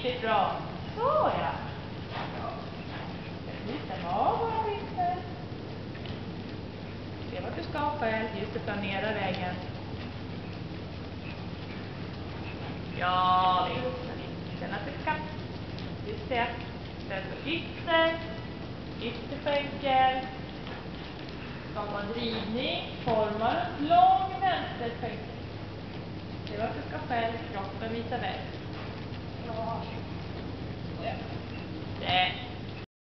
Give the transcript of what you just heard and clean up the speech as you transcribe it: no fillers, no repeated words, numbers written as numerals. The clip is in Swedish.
Riktigt bra. Så ja. Lite av våra vinter. Se vart du ska själv. Just det, planera vägen. Ja, visst. Känna till kapp. Just det. Ställ på ytterskänkel. Skapa drivning. Forma runt lång vänsterskänkel. Se vart du ska själv. Kroppen visar väg. Ja. Det.